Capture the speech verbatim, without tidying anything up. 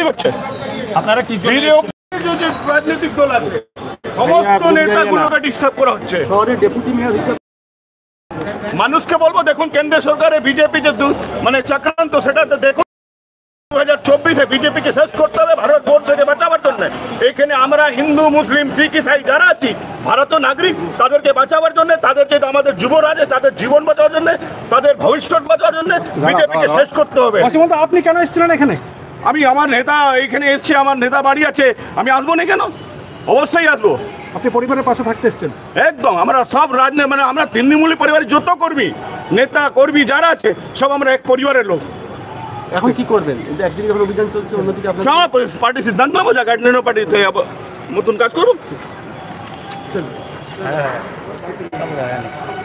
হচ্ছে আপনারা কি রাজনৈতিক দল আছে সমস্ত নেতাগুলোকে ডিস্টার্ব করা হচ্ছে। ডেপুটি মেয়র হিসেবে মানুষকে বলবো দেখুন কেন্দ্র সরকারের বিজেপি যে মানে চক্রান্ত সেটা দেখুন দু হাজার চব্বিশে বিজেপিকে শেষ করতে হবে ভারতবর্ষকে বাঁচাবার জন্য। এখানে আমরা হিন্দু মুসলিম শিখ ইসাই যারা আছি ভারতীয় নাগরিক তাদেরকে বাঁচাবার জন্য, তাদেরকে আমাদের যুবরাজ তাদের জীবন বাঁচাবার জন্য, তাদের ভবিষ্যৎ বাঁচাবার জন্য বিজেপিকে শেষ করতে হবে। আপনি কেন এসেছিলেন এখানে? আমি আমার নেতা এইখানে এসছি, আমার নেতা বাড়ি আছে, আমি আসবো না কেন? অবশ্যই আসবো। আপনি পরিবারের পাশে থাকতে এসেছেন? একদম, আমরা সব রাজনীতি মানে আমরা তৃণমূলী পরিবারের যত কর্মী নেতা কর্মী যারা আছে সব আমরা এক পরিবারের লোক। এখন কি করবেন? একদিকে যখন অভিযান চলছে অন্যদিকে আপনার পার্টি সিদ্ধান্ত নেবো যা গাইডলাইন পার্টিতে নতুন কাজ করুন।